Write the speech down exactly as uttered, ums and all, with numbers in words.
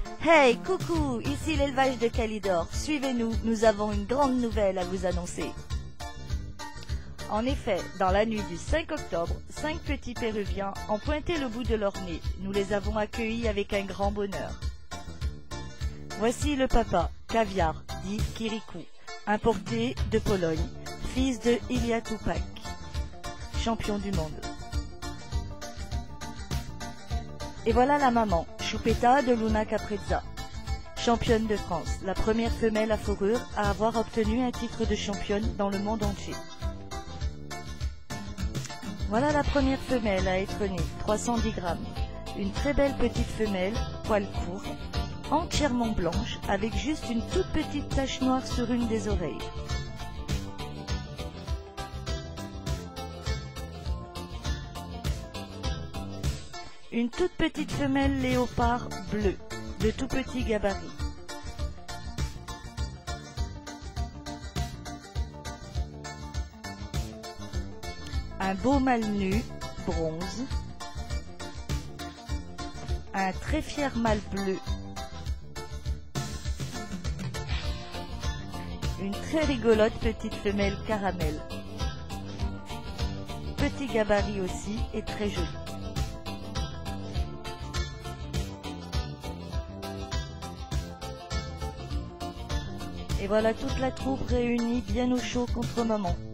Hey, coucou, ici l'élevage de Calidor. Suivez-nous, nous avons une grande nouvelle à vous annoncer. En effet, dans la nuit du cinq octobre, cinq petits Péruviens ont pointé le bout de leur nez. Nous les avons accueillis avec un grand bonheur. Voici le papa, Caviar, dit Kirikou, importé de Pologne, fils de Ilia Tupac, champion du monde. Et voilà la maman, Choupetta de Luna Caprezza, championne de France, la première femelle à fourrure à avoir obtenu un titre de championne dans le monde entier. Voilà la première femelle à être née, trois cent dix grammes. Une très belle petite femelle, poil court, entièrement blanche, avec juste une toute petite tache noire sur une des oreilles. Une toute petite femelle léopard bleue, de tout petit gabarit. Un beau mâle nu, bronze. Un très fier mâle bleu. Une très rigolote petite femelle caramel. Petit gabarit aussi et très joli. Et voilà toute la troupe réunie bien au chaud contre maman.